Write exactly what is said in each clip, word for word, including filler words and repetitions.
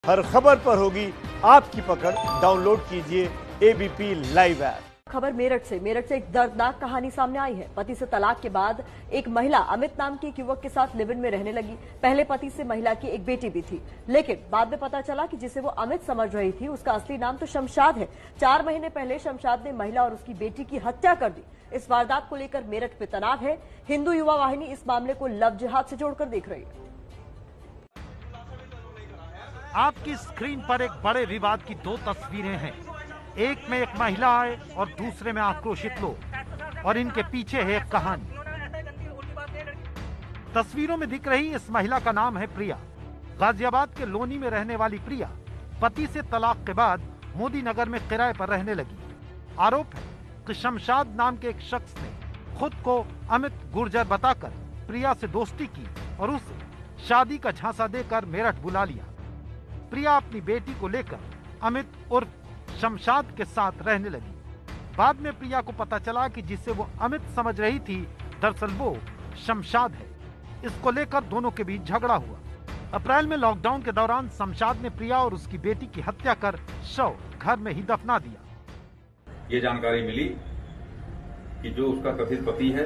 हर खबर पर होगी आपकी पकड़। डाउनलोड कीजिए एबीपी लाइव ऐप। खबर मेरठ से मेरठ से एक दर्दनाक कहानी सामने आई है। पति से तलाक के बाद एक महिला अमित नाम के एक युवक के साथ लिव इन में रहने लगी। पहले पति से महिला की एक बेटी भी थी, लेकिन बाद में पता चला कि जिसे वो अमित समझ रही थी उसका असली नाम तो शमशाद है। चार महीने पहले शमशाद ने महिला और उसकी बेटी की हत्या कर दी। इस वारदात को लेकर मेरठ में तनाव है। हिंदू युवा वाहिनी इस मामले को लव जिहाद से जोड़कर देख रही है। आपकी स्क्रीन पर एक बड़े विवाद की दो तस्वीरें हैं। एक में एक महिला है और दूसरे में आक्रोशित लोग, और इनके पीछे है एक कहानी। तस्वीरों में दिख रही इस महिला का नाम है प्रिया। गाजियाबाद के लोनी में रहने वाली प्रिया पति से तलाक के बाद मोदी नगर में किराए पर रहने लगी। आरोप है कि शमशाद नाम के एक शख्स ने खुद को अमित गुर्जर बताकर प्रिया से दोस्ती की और उसे शादी का झांसा देकर मेरठ बुला लिया। प्रिया अपनी बेटी को लेकर अमित उर्फ शमशाद के साथ रहने लगी। बाद में प्रिया को पता चला कि जिसे वो अमित समझ रही थी दरअसल वो शमशाद है। इसको लेकर दोनों के बीच झगड़ा हुआ। अप्रैल में लॉकडाउन के दौरान शमशाद ने प्रिया और उसकी बेटी की हत्या कर शव घर में ही दफना दिया। ये जानकारी मिली कि जो उसका कथित पति है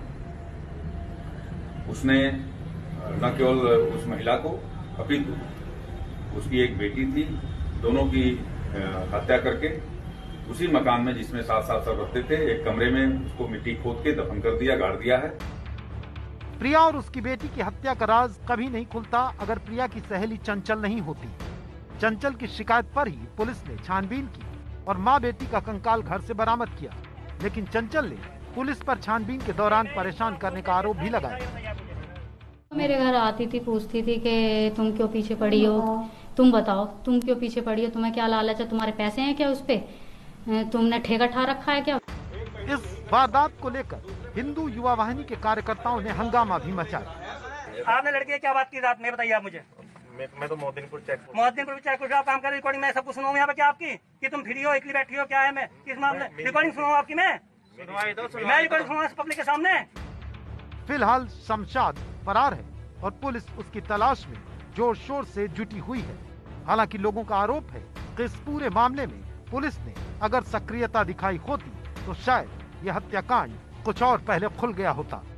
उसने न केवल उस महिला को अपितु उसकी एक बेटी थी, दोनों की हत्या करके उसी मकान में जिसमें साथ साथ सब रहते थे एक कमरे में उसको मिट्टी खोद के दफन कर दिया, गाड़ दिया है। प्रिया और उसकी बेटी की हत्या का राज कभी नहीं खुलता अगर प्रिया की सहेली चंचल नहीं होती। चंचल की शिकायत पर ही पुलिस ने छानबीन की और मां बेटी का कंकाल घर से बरामद किया, लेकिन चंचल ने पुलिस पर छानबीन के दौरान परेशान करने का आरोप भी लगाया। मेरे घर आती थी, पूछती थी कि तुम क्यों पीछे पड़ी हो, तुम बताओ तुम क्यों पीछे पड़ी हो, तुम्हें क्या लालच है, तुम्हारे पैसे हैं क्या, उस पे तुमने ठेका ठा रखा है क्या। इस वारदात को लेकर हिंदू युवा वाहिनी के कार्यकर्ताओं ने हंगामा भी मचाया। आपने लड़के क्या बात की रात में, बताइए आप मुझे। मैं, मैं तो मोहद्दीनपुर चेक मोहद्दीनपुर चेक कुछ आप काम कर रिकॉर्डिंग मैं सब कुछ सुनाऊं यहाँ पे क्या आपकी कि तुम फ्री हो, इकली बैठी हो, क्या है, मैं किस मामले रिकॉर्डिंग सुनाऊं आपकी, मैं मैं रिकॉर्डिंग सुनाऊं पब्लिक के सामने। फिलहाल शमशाद फरार है और पुलिस उसकी तलाश में जोर शोर से जुटी हुई है। हालांकि लोगों का आरोप है कि इस पूरे मामले में पुलिस ने अगर सक्रियता दिखाई होती तो शायद यह हत्याकांड कुछ और पहले खुल गया होता।